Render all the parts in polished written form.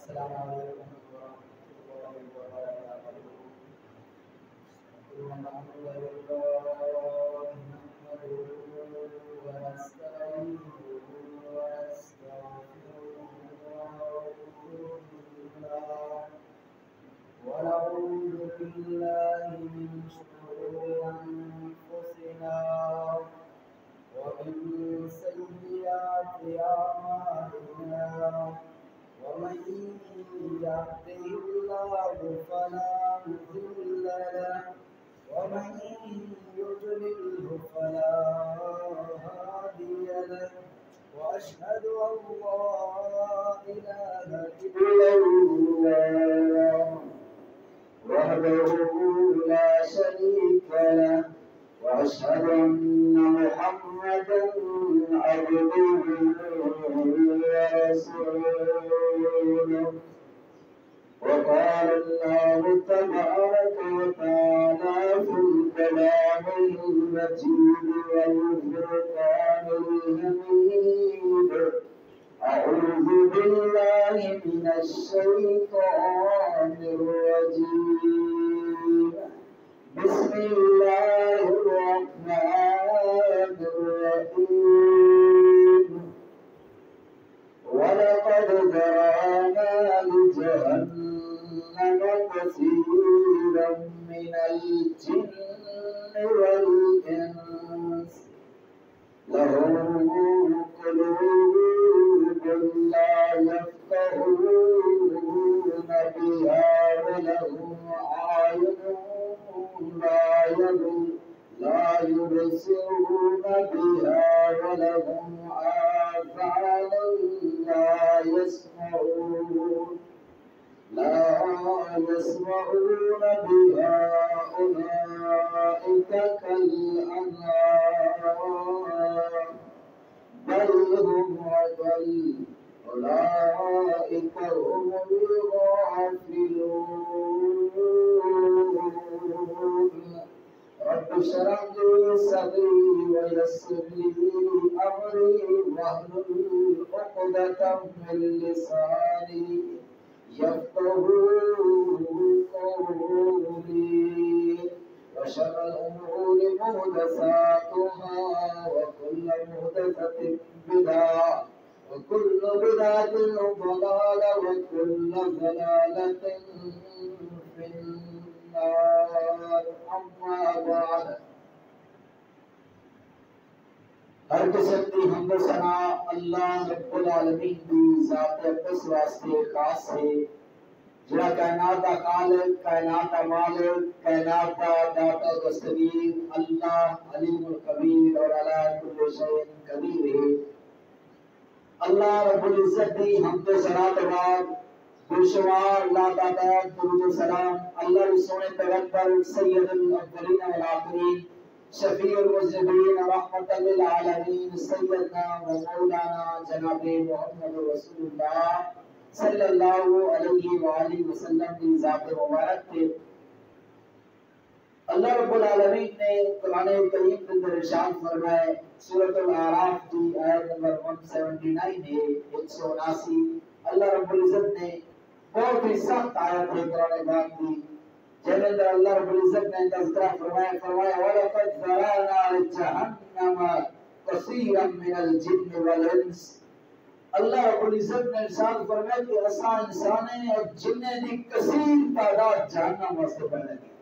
السلام عليكم ورحمة الله وبركاته. إن الحمد لله نحمده ونستعينه ونستغفره ونعوذ بالله من شرور أنفسنا ومن سيئات أعمالنا ومن يهده الله فلا مضل له ومن يضلله فلا هادي له وأشهد أن لا إله إلا الله وحده لا شريك له وأشهد أن محمدا عبده ورسوله. وقال الله تبارك وتعالى في الكلام المجيد والفرقان الحميد: أعوذ بالله من الشيطان الرجيم. بسم الله الرحمن الرحيم. ولقد ذرأنا لجهنم كثيرا من الجن والإنس لهم قلوب لا يفقهون بها ولهم أعين لا يبصرون بها ولهم آذان لا يسمعون بها أولئك كالأنعام بل هم أضل أولئك هم الغافلون. رب اشرح لي صدري ويسر لي أمري واحلل عقدة من لساني يفقهوا قولي. وشر الأمور محدثاتها وكل محدثة بدعة وكل بدعة ضلالة وكل ضلالة في النار. أما بعد. ہر قسم کی حمد و ثنا اللہ رب العالمین دی ذات اقدس واسطے خاص ہے جڑا کائنات دا خالق، کائنات دا مالک، کائنات دا داتا دستگیر اللہ علیم الخبیر اور علی کل شیء قدیر ہے۔ اللہ رب العزت دی حمد و ثنا کے بعد بے شمار لا تعداد درود و سلام اللہ کے سونے پیغمبر سید الاولین والآخرین شفیع المذنبین رحمت للعالمین سیدنا و مولانا جناب محمد رسول اللہ صلی اللہ علیہ وآلہ وسلم کی ذات مبارک تھے۔ اللہ رب العالمین نے قرآن کریم کے اندر ارشاد فرمائے، سورۃ الاعراف کی آیت نمبر 179 ہے 179۔ اللہ رب العزت نے بہت ہی سخت آیت ہے قرآن پاک کی، جن اندر اللہ رب العزت نے تذکرہ فرمایا وَلَقَدْ ذَرَأْنَا لِجَهَنَّمَ كَثِيرًا مِنَ الْجِنِّ وَالْإِنسِ۔ اللہ رب العزت نے ارشاد فرمایا کہ اساں انسانیں اور جنیں دی کثیر تعداد جہنم واسطے پیدا کی۔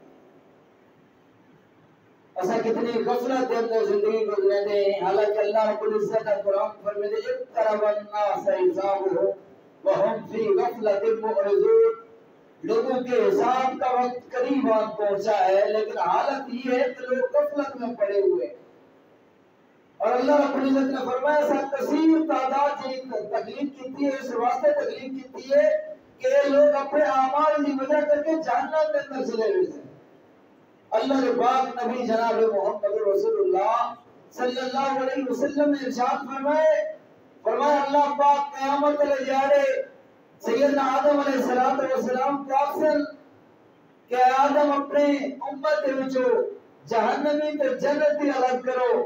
اساں کتنی غفلت دے اندر زندگی گزرے دے، حالانکہ اللہ رب العزت نے قرآن فرمایا اقترب الناس حسابهم وهم فی غفلۃ معرضون۔ لوگوں کے حساب کا وقت قریب آن پہنچا ہے لیکن حالت یہ ہے کہ لوگ غفلت میں پڑے ہوئے۔ اور اللہ رب العزت نے فرمایا ایسا کثیر تعداد تکلیف کی ہے، اس واسطے تکلیف کی ہے کہ لوگ اپنے اعمال کی وجہ کر کے جہنم میں اندر چلے ہوئے ہیں۔ اللہ کے پاک نبی جناب محمد رسول اللہ صلی اللہ علیہ وسلم نے ارشاد فرمایا اللہ پاک قیامت علیہ جارے سیدنا آدم علیہ السلام کو اکثر کہ آدم اپنے امت وچوں جہنمی تے جنتی الگ کرو،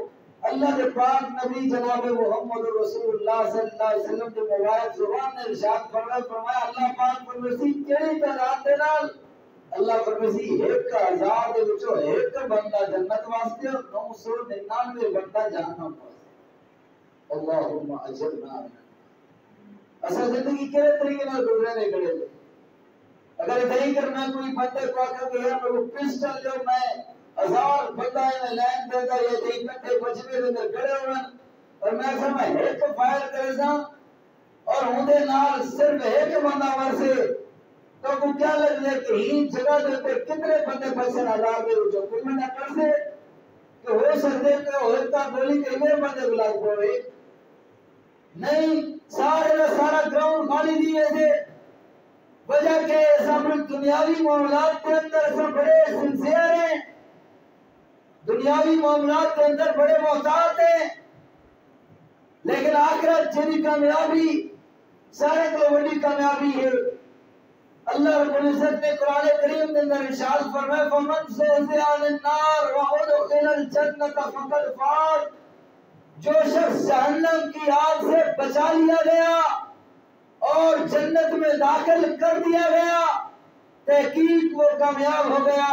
اللہ کے پاک نبی جناب محمد رسول اللہ صلی اللہ علیہ وسلم کے مبارک زبان نے ارشاد فرمایا اللہ پاک فرمیسی کیڑی تعداد دے نال اللہ فرمیسی 1000 دے وچوں ایک بندہ جنت واسطے اور 999 بندہ جہنم واسطے اللہم اجرنا اصل زندگی کیڑے طریقے نال گزرے نے کڑے اگر نہیں کرنا کوئی بندے کو آکر کہ یار میں پسٹل لو میں 1000 بندہ ہے لائن دیتا یہ دیکھ کٹے بچنے دے اندر کھڑے ہوئے اور میں سمجھ ایک فائر کرے سا اور ہوں دے نال صرف ایک بندہ ورسے تو کو کیا لگ لے کہ ہی جگہ دے پر کتنے بندے بچن 1000 دے جو کوئی بندہ کر سے کہ ہو سکتے کہ ہوتا گولی کہیں بندے بلاک پڑے نہیں سارا گراؤنڈ خالی دیئے تھے وجہ کہ سب دنیاوی معاملات کے اندر سب بڑے سنسیئر ہیں دنیاوی معاملات کے اندر بڑے محتاط ہیں لیکن آخرت جنی کامیابی سارے کو بڑی کامیابی ہے اللہ رب العزت نے قرآن کریم کے اندر ارشاد فرمایا فمن زحزح عن النار وادخل الجنة فقد فاز جو شخص جہنم کی آگ سے بچا لیا گیا اور جنت میں داخل کر دیا گیا تحقیق وہ کامیاب ہو گیا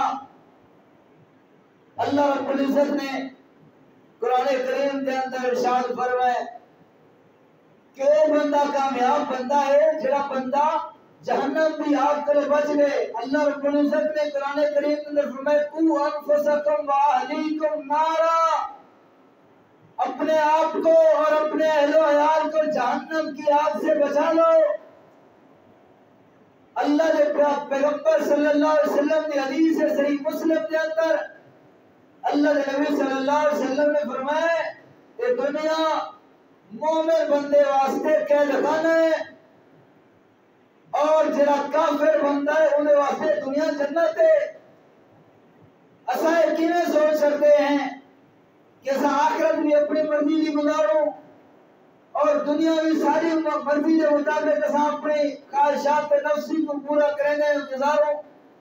اللہ رب العزت نے قرآن کریم کے اندر ارشاد فرمایا کہ وہ بندہ کامیاب بندہ ہے جڑا بندہ جہنم کی آگ سے بچ گئے اللہ رب العزت نے قرآن کریم کے اندر فرمایا قو انفسکم واہلیکم نارا اپنے آپ کو اور اپنے اہل و عیال کو جہنم کی آگ سے بچا لو اللہ نے پیغمبر صلی اللہ علیہ وسلم کی حدیث ہے صحیح مسلم کے اندر اللہ کے نبی صلی اللہ علیہ وسلم نے فرمایا کہ دنیا مومن بندے واسطے قید خانہ ہے اور جڑا کافر بندہ ہے انہیں واسطے دنیا جنت ہے اساں کیویں سوچ سکتے ہیں کہ اساں آخرت بھی اپنی مرضی کی گزاروں اور دنیا بھی ساری مرضی کے مطابق اساں اپنی خواہشات نفسی کو پورا کرنے گزاروں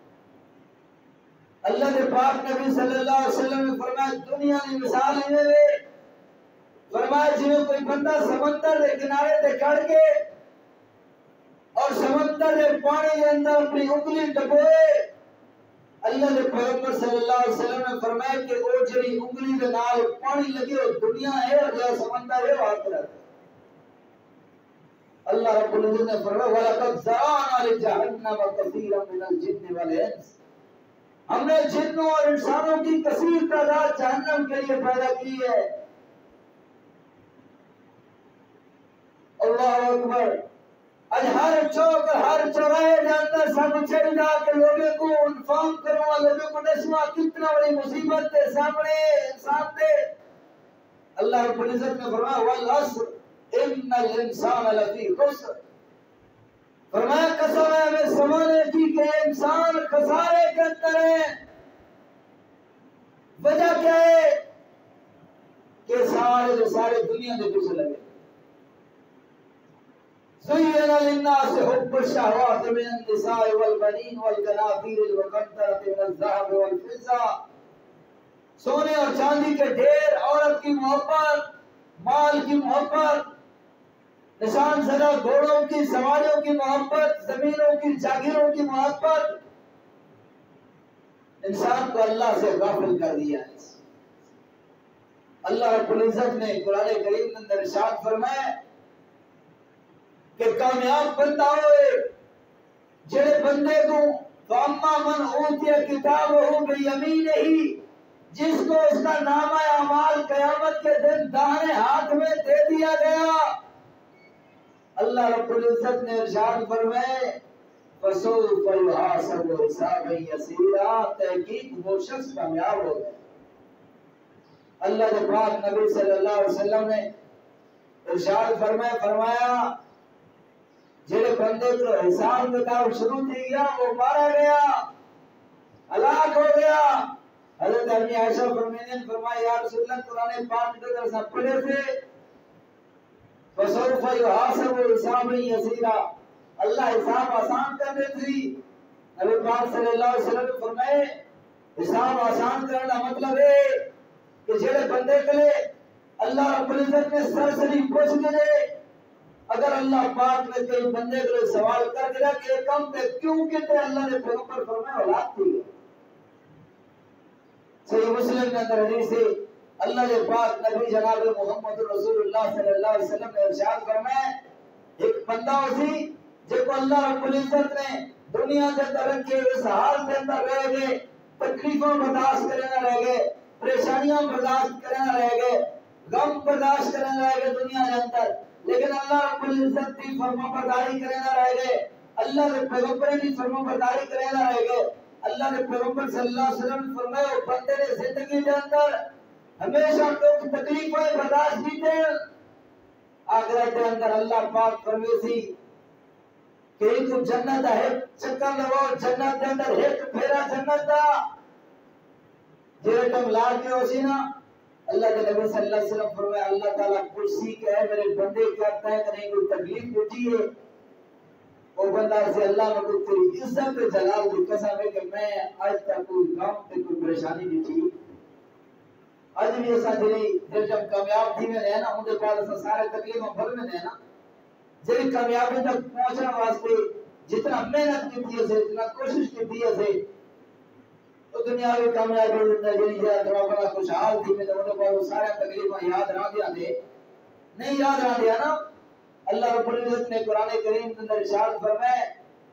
اللہ کے پاک نبی صلی اللہ علیہ وسلم نے فرمایا دنیا کی مثال ہے فرمایا جی کوئی بندہ سمندر کے کنارے تے کھڑ کے اور سمندر کے پانی کے اندر اپنی انگلی ڈبوئے اللہ کے پیغمبر صلی اللہ علیہ وسلم نے فرمایا کہ وہ جڑی انگلی کے نال پانی لگے وہ دنیا ہے اور جو سمندر ہے وہ آخرت ہے اللہ رب العزت نے فرمایا وَلَقَدْ زَرَعْنَا لِجَهَنَّمَ كَثِيرًا مِنَ الْجِنِّ وَالْإِنسِ ہم نے جنوں اور انسانوں کی کثیر تعداد جہنم کے لیے پیدا کی ہے اللہ اکبر آج ہر چوک ہر چوراہے کے اندر سب چڑھا کے لوگوں کو انفارم کروا لوگوں کو دسواں کتنا بڑی مصیبت ہے سامنے انسان دے اللہ رب العزت نے فرمایا والعصر ان الانسان لفی خسر فرمایا قسم ہے ہمیں سمانے کی کہ انسان خسارے کے اندر ہے وجہ کیا ہے کہ سارے دنیا کے پیچھے لگے زين للناس حب الشهوات من النساء والبنين والقناطير المقنطرة من الذهب والفضة سونے اور چاندی کے ڈھیر عورت کی محبت مال کی محبت نشان زدہ گھوڑوں کی سواریوں کی محبت زمینوں کی جاگیروں کی محبت انسان کو اللہ سے غافل کر دیا ہے اللہ رب العزت نے قرآن کریم کے اندر ارشاد فرمایا کہ کامیاب بندہ ہوئے جڑے بندے کو فاما من اوتیا کتابہ بیمینہ جس کو اس کا نامہ اعمال قیامت کے دن داہنے ہاتھ میں دے دیا گیا اللہ رب العزت نے ارشاد فرمائے فسوف یحاسب حسابا یسیرا تحقیق وہ شخص کامیاب ہو گیا اللہ کے پاک نبی صلی اللہ علیہ وسلم نے ارشاد فرمایا جڑے بندے کو حساب کتاب شروع تھی گیا وہ مارا گیا ہلاک ہو گیا حضرت امی عائشہ فرمایا یا رسول اللہ قرآن پاک کے اندر سب پڑھے تھے فسوف یحاسب حسابا یسیرا اللہ حساب آسان کرنے تھی نبی پاک صلی اللہ علیہ وسلم نے فرمائے حساب آسان کرنے کا مطلب ہے کہ جڑے بندے کلے اللہ رب العزت نے سرسری پوچھ دے اگر اللہ پاک نے کئی بندے کو سوال کر دیا کہ یہ کم پہ کیوں کہتے اللہ نے پیغمبر فرمایا اولاد تھی. صحیح مسلم کے اندر حدیث ہے اللہ کے پاک نبی جناب محمد رسول اللہ صلی اللہ علیہ وسلم نے ارشاد فرمایا ایک بندہ اسی جے کو اللہ رب العزت نے دنیا کے اندر کے اس حال کے اندر رہ گئے تکلیفوں برداشت کرنا رہ گئے پریشانیاں برداشت کرنا رہ گئے غم برداشت کرنا رہ گئے دنیا کے اندر لیکن اللہ رب العزت کی فرما برداری کرنا رہ گئے اللہ کے پیغمبر کی فرما برداری کرنا رہ گئے اللہ نے پیغمبر صلی اللہ علیہ وسلم نے فرمایا بندے نے زندگی کے اندر ہمیشہ لوگ تکلیفیں برداشت کیتے ہیں آخرت کے اندر اللہ پاک فرمیسی کہ ایک جنت ہے چکر لگاؤ جنت کے اندر ایک پھیرا جنت دا جیرے تم لا کے ہوسی نا اللہ کے نبی صلی اللہ علیہ وسلم فرمایا اللہ تعالیٰ کرسی کہ ہے میرے بندے کہتا ہے کہ نہیں کوئی تکلیف ہوتی ہے وہ بندہ سے اللہ نے کوئی تیری عزت جلال دی قسم ہے کہ میں آج تک کوئی غم تے کوئی پریشانی نہیں تھی آج بھی ایسا جی جب کامیاب تھی میں رہنا ان کے بعد ایسا سارے تکلیفوں بھر میں رہنا جی کامیابی تک پہنچنا واسطے جتنا محنت کی تھی اسے جتنا کوشش کی تھی اسے تو دنیاوی کامیابی زندگی جا تھوڑا بڑا خوشحال تھی میں ان کے بعد سارے تکلیفیں یاد رہ دیا دے نہیں یاد رہ دیا نا اللہ رب العزت نے قرآن کریم کے اندر ارشاد فرمایا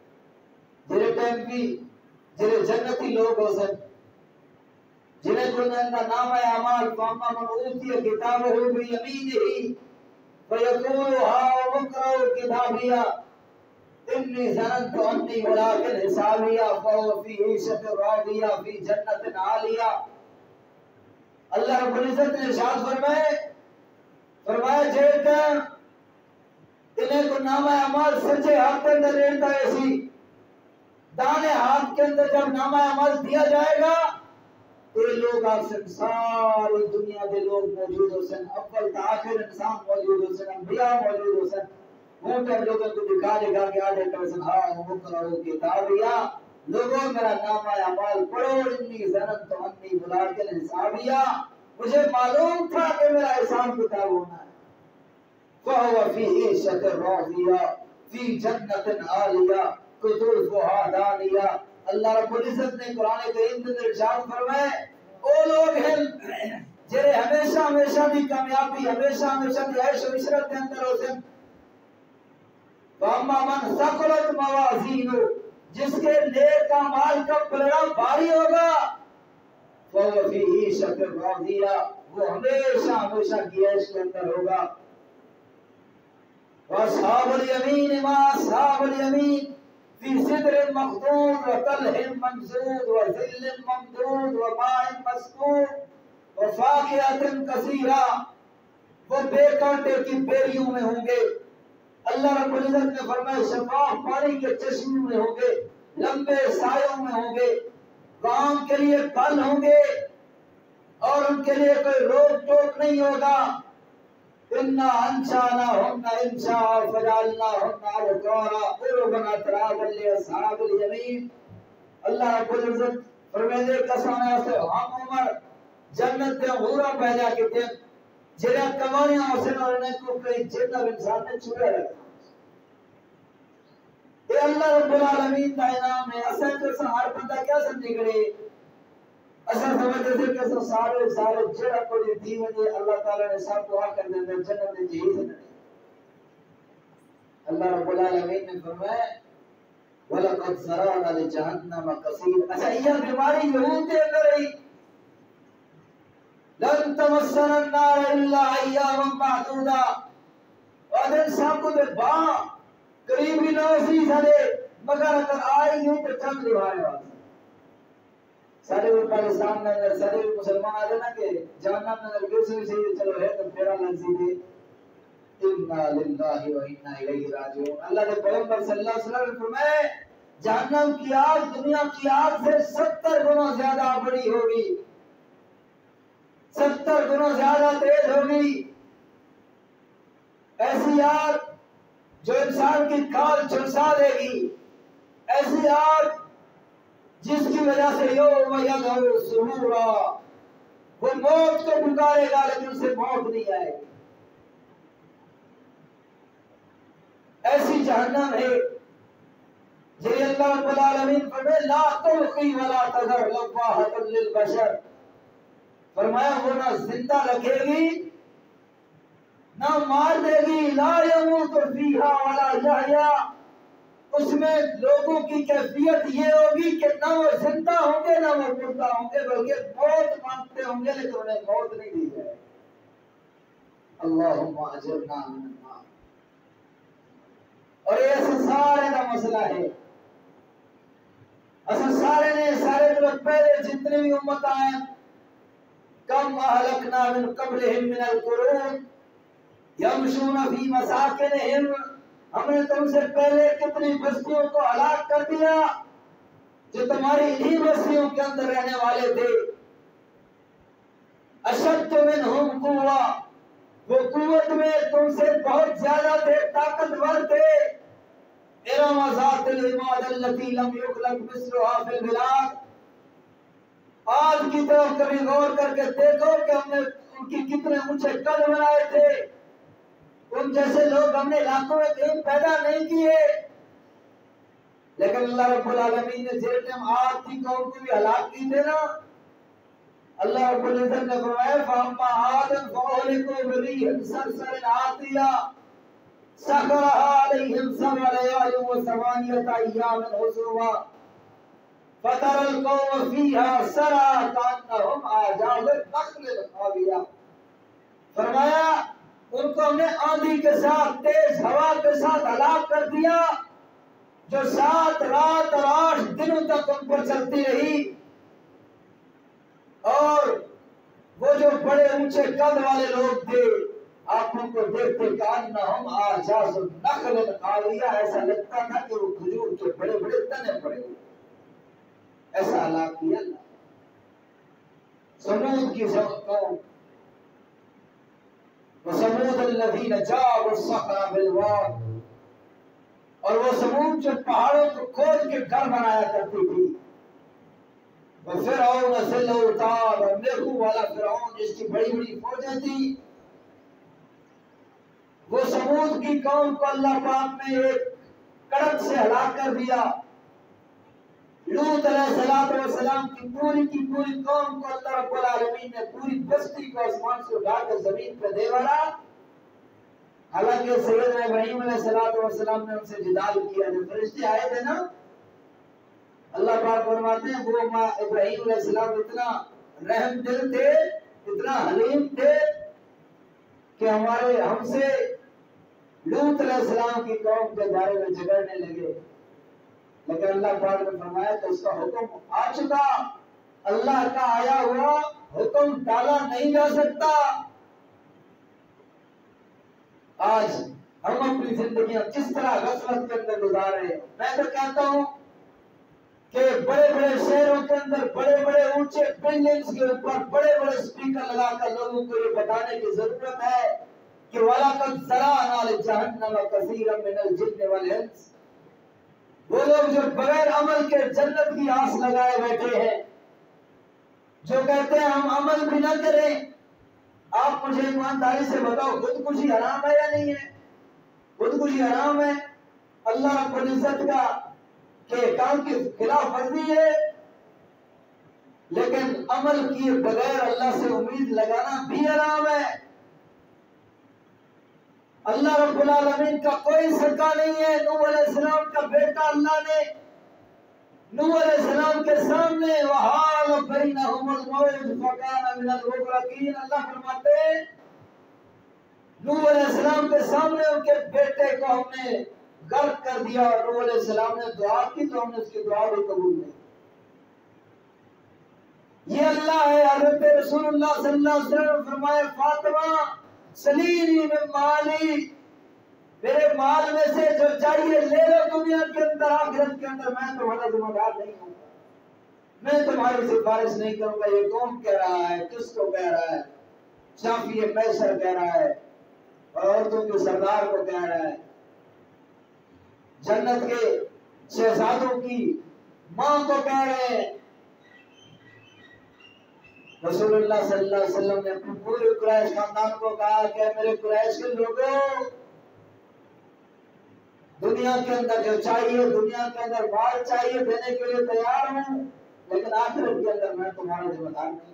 جڑے ٹائم کی جڑے جنتی لوگ ہو سن جنہیں کو اندر نام ہے اعمال فاما من اوتی کتابہ بیمینہ فیقول ها اقرؤوا کتابیہ انی ظننت انی ملاق حسابیہ فهو فی عیشۃ راضیہ فی جنت عالیہ اللہ رب العزت نے ارشاد فرمایا جیتا انہیں کو نامہ اعمال سچے ہاتھ کے اندر ریڑتا ہے ایسی دانے ہاتھ کے اندر جب نامہ اعمال دیا جائے گا تو یہ لوگ آپ سے ساری دنیا کے لوگ موجود ہو سن اول تا آخر انسان موجود ہو سن انبیاء موجود ہو سن موٹے لوگوں کو دکھا کے آدھے کر سن ہاں مقرؤ کتابیہ لوگوں میرا نامہ اعمال پڑھو انی ظننت انی ملاق حسابیہ مجھے معلوم تھا کہ میرا حساب کتاب ہونا ہے فهو في عيشة راضية في جنة عالية قطوفها دانية اللہ رب العزت نے قرآن کریم کے اندر ارشاد فرمایا وہ لوگ ہیں جنہیں ہمیشہ بھی کامیابی ہمیشہ بھی عیش و عشرت کے اندر ہو سن فاما من ثقلت موازینہ جس کے نیک اعمال کا پلڑا بھاری ہوگا فهو في عيشة راضية وہ ہمیشہ کی عیش کے اندر ہوگا وَأَصْحَابُ الْيَمِينِ مَا أَصْحَابُ الْيَمِينِ فِي سِدْرٍ مَخْضُودٍ وَطَلْحٍ مَنْضُودٍ وَظِلٍّ مَمْدُودٍ وَمَاءٍ مَسْكُوبٍ وَفَاكِهَةٍ كَثِيرَةٍ وہ بے کانٹے کی بیریوں میں ہوں گے اللہ رب العزت نے فرمایا شفاف پانی کے چشموں میں ہوں گے لمبے سایوں میں ہوں گے کام کے لیے پھل ہوں گے اور ان کے لیے کوئی روک ٹوک نہیں ہوگا انا انشاناہن انشاء فجعلناہن ابکارا عربا اترابا لاصحاب الیمین اللہ رب العزت فرمائے قسم ہے اسے ہم عمر جنت کے حورا پیدا کیتے جنہ کمانیاں حسن اور انہیں کو کئی جن اور انسان نے چھوڑے رکھا اے اللہ رب العالمین کا انعام ہے اصل تو ہر بندہ کیا سمجھے کرے اصل سمجھتے تھے کہ سارے جڑا کو دی وجہ اللہ تعالی نے سب دعا کر دے جنت میں جہیز ہے اللہ رب العالمین نے فرمایا وَلَقَدْ زَرَعْنَا لِجَهَنَّمَ كَثِيرًا اچھا یہ بیماری یہود کے اندر رہی لَن تَمَسَّنَا النَّارَ إِلَّا أَيَّامًا مَعْدُودًا اور انسان کو دے با قریبی نوسی سالے مگر اگر آئی گئی تو چند لبھائے والا سارے وہ پاکستان میں اگر سارے مسلمان آ جانا کہ جہنم میں اگر کسی بھی صحیح چلو ہے تو پھیرا لنسی دے اِنَّا لِلَّهِ وَإِنَّا إِلَيْهِ راجعون اللہ کے پیغمبر صلی اللہ علیہ وسلم نے فرمایا جہنم کی آگ دنیا کی آگ سے 70 گنا زیادہ بڑی ہوگی 70 گنا زیادہ تیز ہوگی ایسی آگ جو انسان کی کھال جھلسا دے گی ایسی آگ جس کی وجہ سے یوم یدعو ثبورا وہ موت کو پکارے گا لیکن اسے موت نہیں آئے گی. ایسی جہنم ہے جی اللہ رب العالمین فرمائے لا تلقی ولا تذر لواحۃ للبشر. فرمایا وہ نہ زندہ رکھے گی نہ مار دے گی. لا يموت فیہا ولا یحیا. اس میں لوگوں کی کیفیت یہ ہوگی کہ نہ وہ زندہ ہوں گے نہ وہ مردہ ہوں گے بلکہ موت مانگتے ہوں گے لیکن انہیں موت نہیں دی جائے. اللہم اجرنا من النار. اور یہ سارے کا مسئلہ ہے. اصل سارے لوگ پہلے جتنے بھی امت آئے کم اہلکنا من قبلہم من القرون یمشون فی مساکنہم. ہم نے تم سے پہلے کتنی بستیوں کو ہلاک کر دیا جو تمہاری انہی بستیوں کے اندر رہنے والے تھے. اشد منہم قوہ. وہ قوت میں تم سے بہت زیادہ تھے طاقتور تھے. ارم ذات العماد التي لم يخلق مثلها في البلاد. آج کی طرف کبھی غور کر کے دیکھو کہ ہم نے ان کی کتنے اونچے قد بنائے تھے. ان جیسے لوگ ہم نے علاقوں میں کہیں پیدا نہیں کیے. لیکن اللہ رب العالمین نے جس ٹائم آج کی قوم کو بھی ہلاک کی تھے نا اللہ رب العزت نے فرمایا فَأَمَّا عَادٌ فَأُهْلِكُوا بِرِيحٍ صَرْصَرٍ عَاتِيَةٍ سَخَّرَهَا عَلَيْهِمْ سَبْعَ لَيَالٍ وَثَمَانِيَةَ أَيَّامٍ حُسُومًا فَتَرَى الْقَوْمَ فِيهَا سَرْعَىٰ كَأَنَّهُمْ أَعْجَازُ نَخْلٍ خَاوِيَةٍ. فرمایا ان کو ہم نے آندھی کے ساتھ تیز ہوا کے ساتھ ہلاک کر دیا جو 7 رات اور 8 دنوں تک ان پر چلتی رہی. اور وہ جو بڑے اونچے قد والے لوگ تھے آپ ان کو دیکھتے کأنہم أعجاز نخل خاویہ. ایسا لگتا تھا کہ وہ کھجور کے بڑے بڑے تنے پڑے ہوئے. ایسا ہلاک کیا اللہ. سمود کی قوم وَثَمُودَ الَّذِينَ جَابُوا الصَّخْرَ بِالْوَادِ. اور وہ سمود جو پہاڑوں کو کھود کے گھر بنایا کرتی تھی. وَفِرْعَوْنَ ذِي الْأَوْتَادِ. اور میخو والا فرعون جس کی بڑی بڑی فوجیں تھی. وہ سمود کی قوم کو اللہ پاک نے ایک کڑک سے ہلاک کر دیا. لوط علیہ السلام کی پوری قوم کو اللہ رب العالمین نے پوری بستی کو آسمان سے اٹھا کر زمین پہ دے بڑھا. حالانکہ سیدنا ابراہیم علیہ السلام نے ان سے جدال کیا. جو فرشتے آئے تھے نا اللہ پاک فرماتے ہیں وہ ابراہیم علیہ السلام اتنا رحم دل تھے اتنا حلیم تھے کہ ہم سے لوط علیہ السلام کی قوم کے بارے میں جھگڑنے لگے. لیکن اللہ پاک نے فرمایا کہ اس کا حکم آ چکا. اللہ کا آیا ہوا حکم ٹالا نہیں جا سکتا. آج ہم اپنی زندگیاں کس طرح غفلت کے اندر گزار رہے ہیں. میں تو کہتا ہوں کہ بڑے بڑے شہروں کے اندر بڑے بڑے اونچے بلڈنگز کے اوپر بڑے بڑے اسپیکر لگا کر لوگوں کو یہ بتانے کی ضرورت ہے کہ وَلَقَدْ ذَرَأْنَا لِجَهَنَّمَ كَثِيرًا مِنَ الْجِنِّ وَالْإِنسِ. وہ لوگ جو بغیر عمل کے جنت کی آس لگائے بیٹھے ہیں جو کہتے ہیں ہم عمل بھی نہ کریں. آپ مجھے ایمانداری سے بتاؤ خودکشی حرام ہے یا نہیں ہے؟ خودکشی حرام ہے. اللہ رب العزت کا کہ کام کی خلاف ورزی ہے. لیکن عمل کیے بغیر اللہ سے امید لگانا بھی حرام ہے. اللہ رب العالمین کا کوئی سکا نہیں ہے. نوح علیہ السلام کا بیٹا اللہ نے نوح علیہ السلام کے سامنے وحال بینہم الموج فکان من المغرقین. اللہ فرماتے ہیں نوح علیہ السلام کے سامنے ان کے بیٹے کو ہم نے غرق کر دیا. نوح علیہ السلام نے دعا کی تو ہم نے اس کی دعا بھی قبول نہیں. یہ اللہ ہے. حضرت رسول اللہ صلی اللہ علیہ وسلم نے فرمایا فاطمہ سلینی من مالی. میرے مال میں سے جو چاہیے لے لو دنیا کے اندر آخرت کے اندر. میں تمہارا ذمہ دار نہیں ہوں. میں تمہاری سفارش نہیں کروں گا. یہ کون کہہ رہا ہے؟ کس کو کہہ رہا ہے؟ شافی پیسر کہہ رہا ہے اور عورتوں کے سردار کو کہہ رہا ہے. جنت کے شہزادوں کی ماں کو کہہ رہے ہیں. رسول اللہ صلی اللہ علیہ وسلم نے اپنے پورے قریش خاندان کو کہا کہ میرے قریش کے لوگوں، دنیا کے اندر جو چاہیے، دنیا کے اندر مال چاہیے، دینے کے لیے تیار ہوں، لیکن آخرت کے اندر میں تمہارا ذمہ دار نہیں۔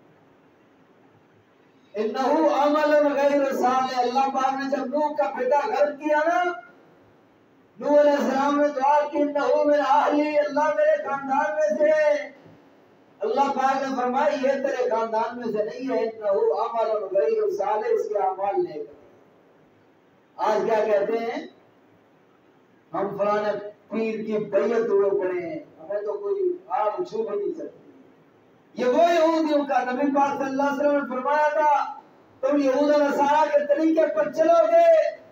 انہو عمل غیر صالح، اللہ پاک نے جب نوح کا بیٹا غرق کیا نا، نوح علیہ السلام نے دعا کی انہو من اہلی، اللہ میرے خاندان میں سے ہے۔ اللہ پاک نے فرمایا یہ تیرے خاندان میں سے نہیں ہے، انہو عمل غیر صالح، اس کے اعمال نیک۔ آج کیا کہتے ہیں؟ ہم فلاں پیر کی بیعت ہوئے پڑے ہیں، ہمیں تو کوئی آگ چھو بھی نہیں سکتی۔ یہ وہ یہودیوں کا نبی پاک صلی اللہ علیہ وسلم نے فرمایا تھا تم یہود و نصارہ کے طریقے پر چلو گے،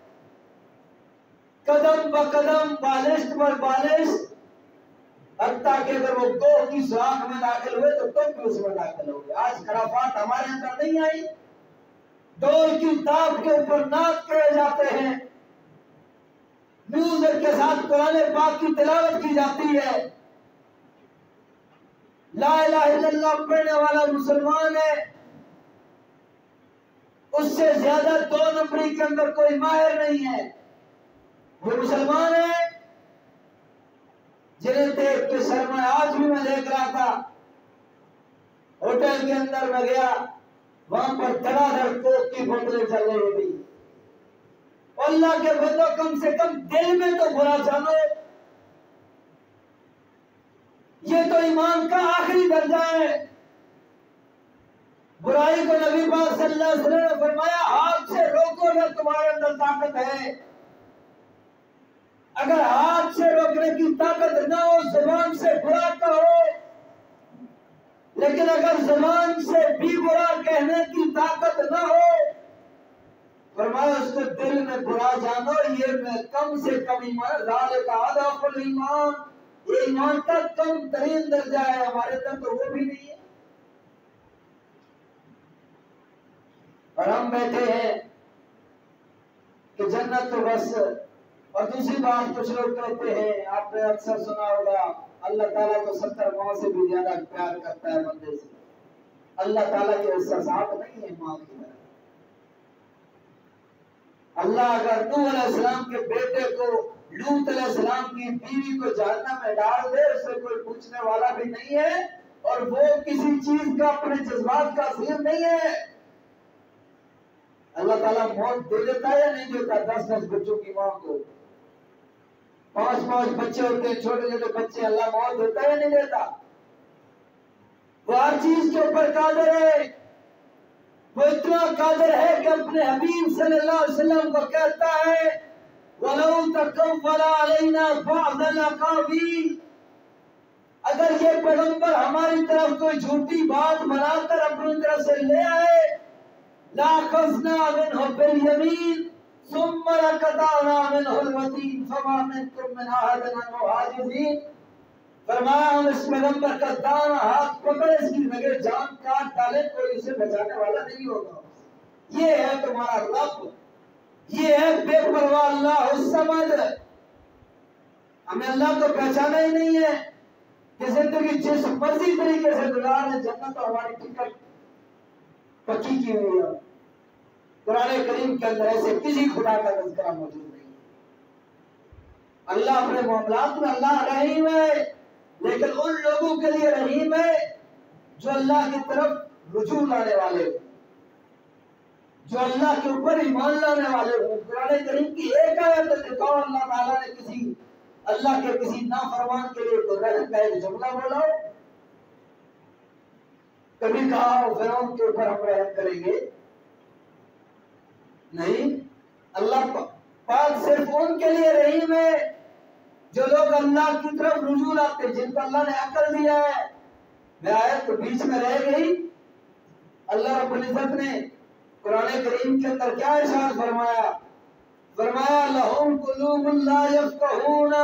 قدم بقدم، بالشت پر بالشت، حتیٰ کہ اگر وہ گوہ کی سوراخ میں داخل ہوئے تو تم بھی اس میں داخل ہوگے۔ آج خرافات ہمارے اندر نہیں آئی، ڈول کی تاب کے اوپر نعت کہے جاتے ہیں، میوزک کے ساتھ قرآن پاک کی تلاوت کی جاتی ہے، لا الہ الا اللہ پڑھنے والا مسلمان ہے، اس سے زیادہ 2 نمبری کے اندر کوئی ماہر نہیں ہے۔ وہ مسلمان ہے جنہیں دیکھ کے شرم ہے۔ آج بھی میں دیکھ رہا تھا ہوٹل کے اندر میں گیا، وہاں پر دھڑا دھڑ کوک کی بوتلیں چل رہی تھی۔ اللہ کے بندو، کم سے کم دل میں تو برا جانو، یہ تو ایمان کا آخری درجہ ہے۔ برائی کو نبی پاک صلی اللہ علیہ وسلم نے فرمایا ہاتھ سے روکو اگر تمہارے اندر طاقت ہے۔ اگر ہاتھ سے روکنے کی طاقت نہ ہو، زبان سے برا کہو، لیکن اگر زبان سے بھی برا کہنے کی طاقت نہ ہو، فرمایا اس کو دل میں برا جانو، یہ میں کم سے کم ایمان، ذالک اضعف الایمان، یہ ایمان کا کم ترین درجہ ہے۔ ہمارے اندر تو وہ بھی نہیں ہے، اور ہم بیٹھے ہیں کہ جنت تو بس۔ اور دوسری بات کچھ لوگ کہتے ہیں، آپ نے اکثر سنا ہوگا، اللہ تعالیٰ کو 70 ماں سے بھی زیادہ پیار کرتا ہے بندے سے۔ اللہ تعالیٰ کے احساسات نہیں ہیں ماں کی طرح۔ اللہ اگر نوح علیہ السلام کے بیٹے کو، لوط علیہ السلام کی بیوی کو جہنم میں ڈال دے، اس سے کوئی پوچھنے والا بھی نہیں ہے، اور وہ کسی چیز کا اپنے جذبات کا اسیر نہیں ہے۔ اللہ تعالیٰ موت دے دیتا ہے یا نہیں دیتا؟ 10 بچوں کی ماں کو، 5 بچے ہوتے ہیں، چھوٹے چھوٹے بچے، اللہ موت دیتا ہے یا نہیں دیتا؟ وہ ہر چیز کے اوپر قادر ہے۔ وہ اتنا قادر ہے کہ اپنے حبیب صلی اللہ علیہ وسلم کو کہتا ہے وَلَوْ تَقَوَّلَ عَلَيْنَا بَعْضَ الْأَقَاوِيلِ، اگر یہ پیغمبر ہماری طرف کوئی جھوٹی بات بنا کر اپنی طرف سے لے آئے، لَأَخَذْنَا مِنْهُ بِالْيَمِينِ ثُمَّ لَقَطَعْنَا مِنْهُ الْوَتِينَ فَمَا مِنْكُم مِّنْ أَحَدٍ عَنْهُ حَاجِزِينَ۔ فرمایا ہم اس پیغمبر کا دانا ہاتھ پکڑے، اس کی لگے جان کاٹ ڈالے، کوئی اسے بچانے والا نہیں ہوگا۔ یہ ہے تمہارا رب، یہ ہے بے پرواہ اللہ الصمد۔ ہمیں اللہ کو پہچانا ہی نہیں ہے کہ زندگی جس مرضی طریقے سے گزارنے، جنت اور ہماری ٹکٹ پکی کی ہوئی ہے۔ قرآن کریم کے اندر ایسے کسی خدا کا تذکرہ موجود نہیں۔ اللہ اپنے معاملات میں اللہ رحیم ہے، لیکن ان لوگوں کے لیے رحیم ہے جو اللہ کی طرف رجوع لانے والے ہوں، جو اللہ کے اوپر ایمان لانے والے ہوں۔ قرآن کریم کی ایک آیت دکھاؤ اللہ تعالیٰ نے کسی اللہ کے کسی نافرمان کے لیے تو رحم کا ایک جملہ بولا ہو؟ کبھی کہا ہو فرعون کے اوپر ہم رحم کریں گے؟ نہیں۔ اللہ پاک صرف ان کے لیے رحیم ہے جو لوگ اللہ کی طرف رجوع لاتے ہیں، جن کو اللہ نے عقل دیا ہے۔ میں آیت تو بیچ میں رہ گئی۔ اللہ رب العزت نے قرآن کریم کے اندر کیا ارشاد فرمایا؟ فرمایا لَهُمْ قُلُوبٌ لَا يَفْقَهُونَ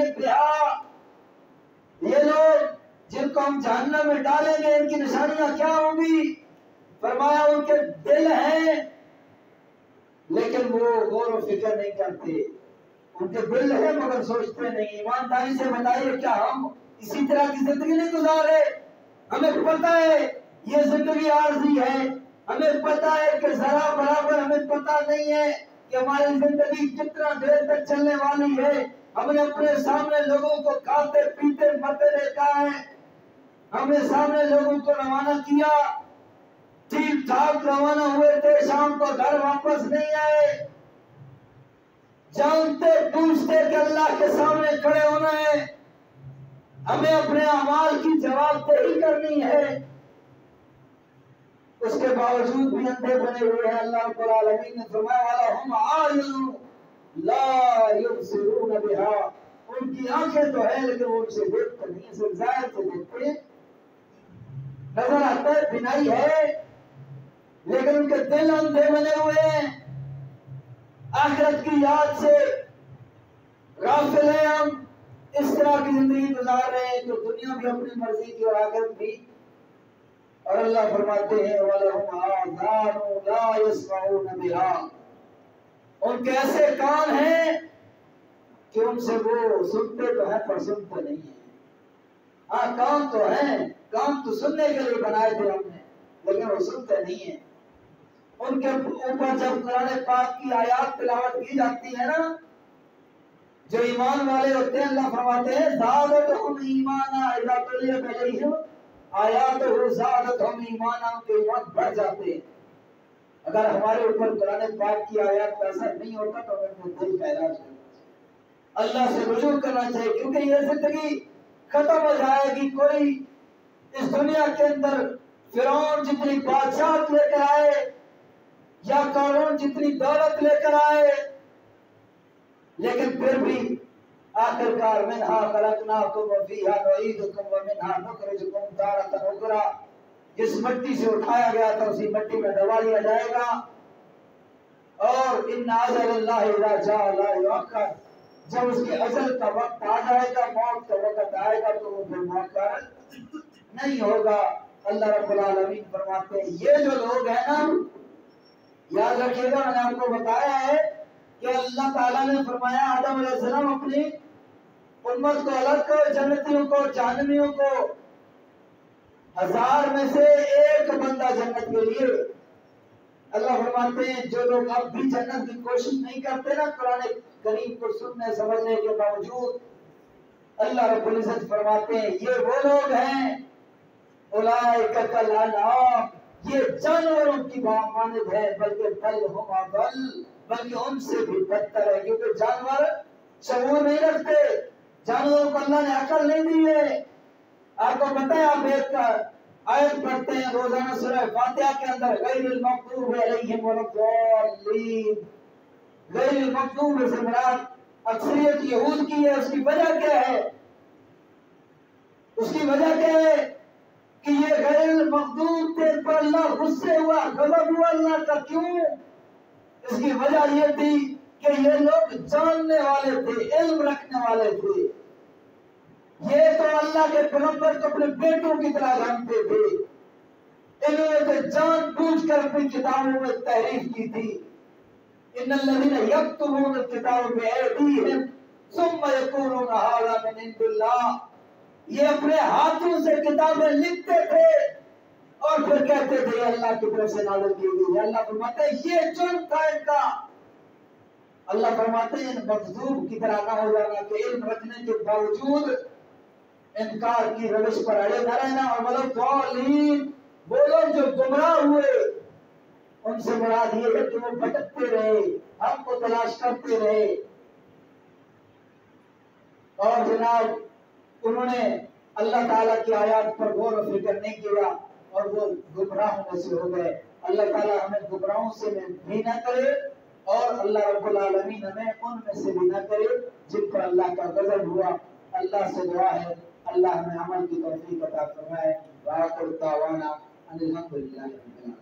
بِهِ، یہ لوگ جن کو ہم جہنم میں ڈالیں گے، ان کی نشانیاں کیا ہوں گی؟ فرمایا ان کے دل ہیں لیکن وہ غور و فکر نہیں کرتے، ان کے دل ہے مگر سوچتے نہیں۔ ایمانداری سے بتائیے، کیا ہم اسی طرح کی زندگی نہیں گزارے؟ ہمیں پتہ ہے یہ زندگی عارضی ہے. ہمیں پتا ہے کہ ذرا برابر ہمیں پتا نہیں ہے کہ ہماری زندگی کتنا دیر تک چلنے والی ہے. ہم نے اپنے سامنے لوگوں کو کھاتے پیتے مرتے دیکھا ہے. ہم نے سامنے لوگوں کو روانہ کیا، ٹھیک ٹھاک روانہ ہوئے تھے، شام کو گھر واپس نہیں آئے، جانتے پوچھتے کہ اللہ کے سامنے کھڑے ہونا ہے، ہمیں اپنے اعمال کی جواب دہی کرنی ہے. اس کے باوجود بھی اندھے بنے ہوئے ہیں. اللہ رب العالمین نے فرمایا وَلَهُمْ أَعْيُنٌ لَا يُبْصِرُونَ بِهَا، ان کی آنکھیں تو ہیں لیکن وہ ان سے دیکھتے نہیں، صرف ظاہر سے دیکھتے ہیں. نظر آتا ہے، بینائی ہے، لیکن ان کے دل اندھے بنے ہوئے ہیں. آخرت کی یاد سے غافل ہیں. ہم اس طرح کی زندگی گزار رہے ہیں جو دنیا بھی اپنی مرضی کی اور آخرت بھی. اور اللہ فرماتے ہیں وَلَهُمْ آذَانٌ لَا يَسْمَعُونَ بِهَا، ان کے ایسے کان ہیں کہ ان سے وہ سنتے تو ہیں پر سنتے نہیں ہیں. ہاں کان تو ہیں، کان تو سننے کے لیے بنائے تھے ہم نے، لیکن وہ سنتے نہیں ہیں. ان کے اوپر جب قرآن پاک کی آیات تلاوت کی جاتی ہے نا، جو ایمان والے ہوتے ہیں اللہ فرماتے ہیں زادتہم ایمانا اذا تلیت علیہم آیاتہ زادتہم ایمانا، ان کے ایمان بڑھ جاتے ہیں. اگر ہمارے اوپر قرآن پاک کی آیات کا اثر نہیں ہوتا تو ہمیں اپنے دل کا علاج کرنا چاہیے، اللہ سے رجوع کرنا چاہیے، کیونکہ یہ زندگی ختم ہو جائے گی. کوئی اس دنیا کے اندر فرعون جتنی بادشاہت لے کر آئے یا قارون جتنی دولت لے کر آئے، لیکن پھر بھی آخرکار منہا خلقناکم وفیہا نعیدکم ومنہا نخرجکم تارۃ اخری، جس مٹی سے اٹھایا گیا تھا اسی مٹی میں دبا لیا جائے گا. اور ان اجل اللہ اذا جاء لا یؤخر، جب اس کے اجل کا وقت آ جائے گا، موت کا وقت آئے گا تو وہ پھر مؤخر نہیں ہوگا. اللہ رب العالمین فرماتے ہیں یہ جو لوگ ہیں نا، یاد رکھیے گا میں نے آپ کو بتایا ہے کہ اللہ تعالیٰ نے فرمایا آدم علیہ السلام اپنی امت کو الگ کرو، جنتیوں کو جہنمیوں کو. 1000 میں سے ایک بندہ جنت کے لیے. اللہ فرماتے ہیں جو لوگ اب بھی جنت کی کوشش نہیں کرتے نا قرآن کریم کو سننے سمجھنے کے باوجود، اللہ رب العزت فرماتے ہیں یہ وہ لوگ ہیں اولئک کالانعام، یہ جانوروں کی مانند ہے، بلکہ بل ہم اضل، بلکہ ان سے بھی بدتر ہے. کیونکہ جانور شعور نہیں رکھتے، جانوروں کو اللہ نے عقل نہیں دی ہے. آپ کو پتہ ہے، آپ ایک آیت پڑھتے ہیں روزانہ سورہ فاتحہ کے اندر غیر المغضوب علیہم ولا الضالین. غیر المغضوب سے مراد اکثریت یہود کی ہے. اس کی وجہ کیا ہے؟ اس کی وجہ کیا ہے کہ یہ غیر المغضوب تھے پر اللہ غصے ہوا، غضب ہوا اللہ کا. کیوں؟ اس کی وجہ یہ تھی کہ یہ لوگ جاننے والے تھے، علم رکھنے والے تھے. یہ تو اللہ کے پیغمبر کو اپنے بیٹوں کی طرح جانتے تھے. انہوں نے تو جان بوجھ کر اپنی کتابوں میں تحریف کی تھی. ان الذین یکتبون الکتاب بایدیہم ثم یقولون ھذا من عند اللہ، یہ اپنے ہاتھوں سے کتابیں لکھتے تھے اور پھر کہتے تھے یہ اللہ کی طرف سے نازل کی گئی ہے. اللہ فرماتے ہیں یہ جرم تھا ان کا. اللہ فرماتے ہیں ان مغضوب کی طرح نہ ہو جانا کہ علم رکھنے کے باوجود انکار کی روش پر اڑے نہ رہنا. اور الضالین، وہ لوگ جو گمراہ ہوئے ان سے مراد یہ ہے کہ وہ بھٹکتے رہے، ہم کو تلاش کرتے رہے اور جناب انہوں نے اللہ تعالیٰ کی آیات پر غور و فکر نہیں کیا اور وہ گمراہوں میں سے ہو گئے. اللہ تعالیٰ ہمیں گمراہوں سے بھی نہ کرے اور اللہ رب العالمین ہمیں ان میں سے بھی نہ کرے جن پر اللہ کا غضب ہوا. اللہ سے دعا ہے اللہ ہمیں عمل کی توفیق عطا فرمائے. وآخر دعوانا ان الحمدللہ رب العالمین.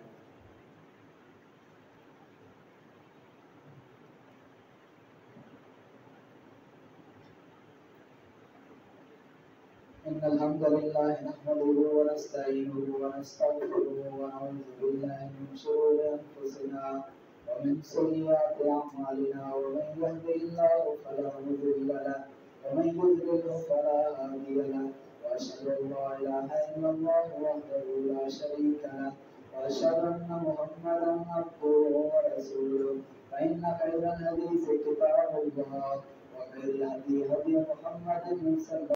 إن الحمد لله نحمده ونستعينه ونستغفره ونعوذ بالله من شرور أنفسنا ومن سيئات أعمالنا، ومن يهده الله فلا مضل له ومن يضلل فلا هادي له، وأشهد أن لا إله إلا الله وحده لا شريك وأشهد أن محمدا عبده ورسوله فإن خير الحديث كتاب الله وخير الهدي هدي محمد صلى